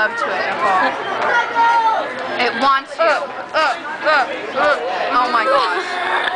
love to it, Nicole. It wants you. Oh my gosh.